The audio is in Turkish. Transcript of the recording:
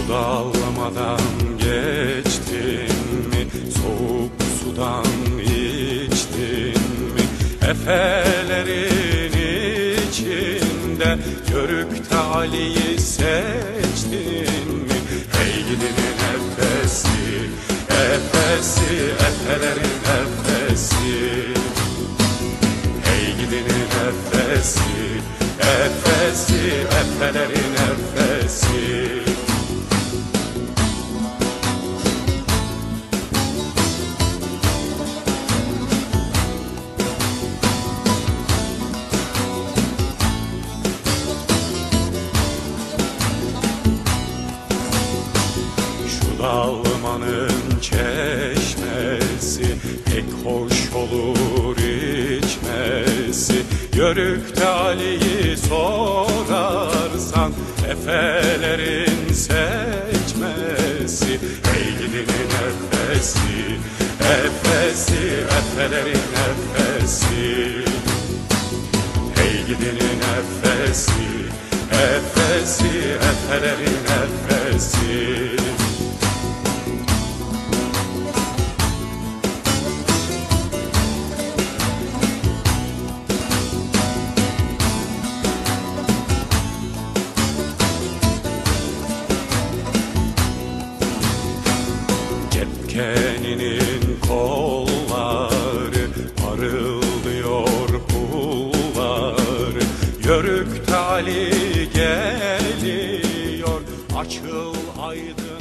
Dağlamadan geçtin mi? Soğuk sudan içtin mi? Efelerin içinde Yörük'te Ali'yi seçtin mi? Hey gidinin efesi, efesi, efelerin efesi. Hey gidinin efesi, efesi, efelerin efesi. Dağlamanın çeşmesi pek hoş olur içmesi. Yörük'te Ali'yi sorarsan efelerin seçmesi. Hey gidinin efesi, efesi, efelerin efesi. Hey gidinin efesi, efesi, efelerin efesi. Cepkeninin kolları parıldıyor pulları. Yörük'te Ali geliyor, açıl aydın.